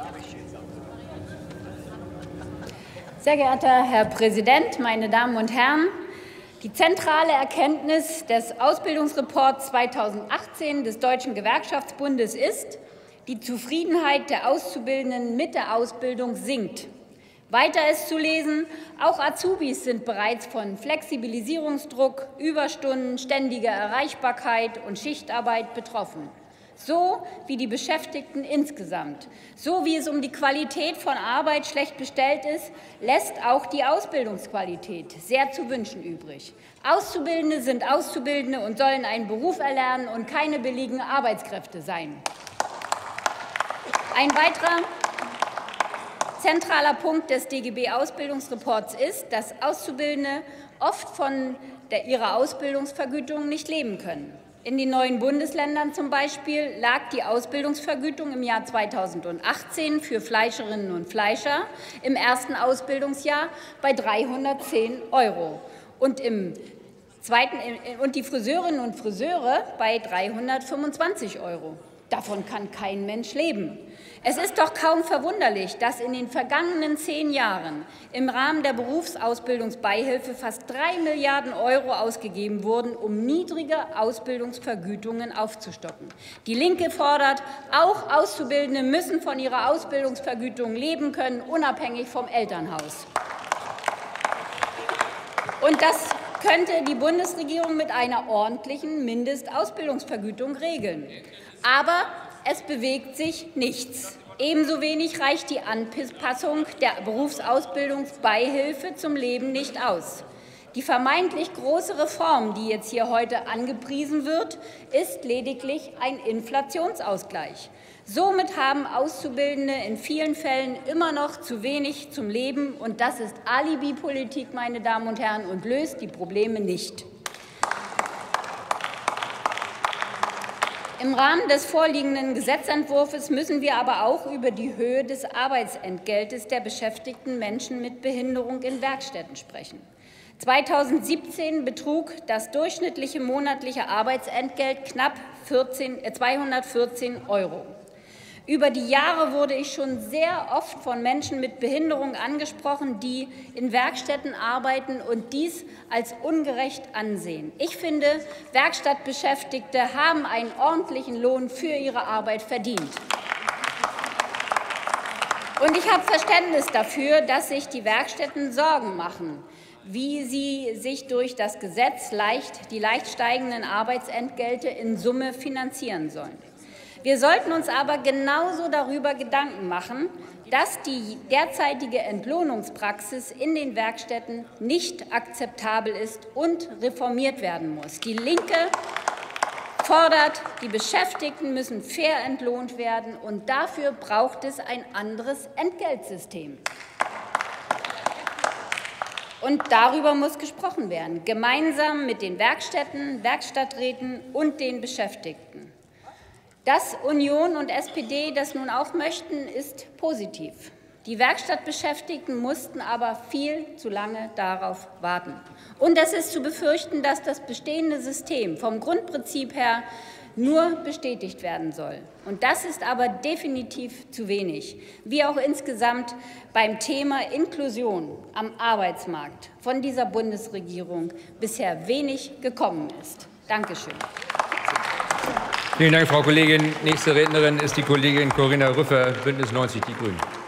Sehr geehrter Herr Präsident, meine Damen und Herren! Die zentrale Erkenntnis des Ausbildungsreports 2018 des Deutschen Gewerkschaftsbundes ist, die Zufriedenheit der Auszubildenden mit der Ausbildung sinkt. Weiter ist zu lesen, auch Azubis sind bereits von Flexibilisierungsdruck, Überstunden, ständiger Erreichbarkeit und Schichtarbeit betroffen. So wie die Beschäftigten insgesamt. So wie es um die Qualität von Arbeit schlecht bestellt ist, lässt auch die Ausbildungsqualität sehr zu wünschen übrig. Auszubildende sind Auszubildende und sollen einen Beruf erlernen und keine billigen Arbeitskräfte sein. Ein weiterer zentraler Punkt des DGB-Ausbildungsreports ist, dass Auszubildende oft von ihrer Ausbildungsvergütung nicht leben können. In den neuen Bundesländern zum Beispiel lag die Ausbildungsvergütung im Jahr 2018 für Fleischerinnen und Fleischer im ersten Ausbildungsjahr bei 310 € und die Friseurinnen und Friseure bei 325 €. Davon kann kein Mensch leben. Es ist doch kaum verwunderlich, dass in den vergangenen 10 Jahren im Rahmen der Berufsausbildungsbeihilfe fast 3 Milliarden € ausgegeben wurden, um niedrige Ausbildungsvergütungen aufzustocken. Die Linke fordert, auch Auszubildende müssen von ihrer Ausbildungsvergütung leben können, unabhängig vom Elternhaus. Und das könnte die Bundesregierung mit einer ordentlichen Mindestausbildungsvergütung regeln. Aber es bewegt sich nichts. Ebenso wenig reicht die Anpassung der Berufsausbildungsbeihilfe zum Leben nicht aus. Die vermeintlich große Reform, die jetzt hier heute angepriesen wird, ist lediglich ein Inflationsausgleich. Somit haben Auszubildende in vielen Fällen immer noch zu wenig zum Leben. Und das ist Alibi-Politik, meine Damen und Herren, und löst die Probleme nicht. Im Rahmen des vorliegenden Gesetzentwurfs müssen wir aber auch über die Höhe des Arbeitsentgeltes der beschäftigten Menschen mit Behinderung in Werkstätten sprechen. 2017 betrug das durchschnittliche monatliche Arbeitsentgelt knapp 214 €. Über die Jahre wurde ich schon sehr oft von Menschen mit Behinderung angesprochen, die in Werkstätten arbeiten und dies als ungerecht ansehen. Ich finde, Werkstattbeschäftigte haben einen ordentlichen Lohn für ihre Arbeit verdient. Und ich habe Verständnis dafür, dass sich die Werkstätten Sorgen machen, wie sie sich durch das Gesetz die leicht steigenden Arbeitsentgelte in Summe finanzieren sollen. Wir sollten uns aber genauso darüber Gedanken machen, dass die derzeitige Entlohnungspraxis in den Werkstätten nicht akzeptabel ist und reformiert werden muss. Die Linke fordert, die Beschäftigten müssen fair entlohnt werden, und dafür braucht es ein anderes Entgeltsystem. Und darüber muss gesprochen werden, gemeinsam mit den Werkstätten, Werkstatträten und den Beschäftigten. Dass Union und SPD das nun auch möchten, ist positiv. Die Werkstattbeschäftigten mussten aber viel zu lange darauf warten. Und es ist zu befürchten, dass das bestehende System vom Grundprinzip her nur bestätigt werden soll. Und das ist aber definitiv zu wenig, wie auch insgesamt beim Thema Inklusion am Arbeitsmarkt von dieser Bundesregierung bisher wenig gekommen ist. Dankeschön. Vielen Dank, Frau Kollegin. Nächste Rednerin ist die Kollegin Corinna Rüffer, Bündnis 90 Die Grünen.